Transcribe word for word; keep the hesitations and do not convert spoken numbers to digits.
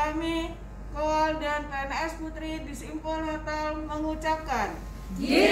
kami, Kowal dan P N S Putri Disimpol Natal mengucapkan G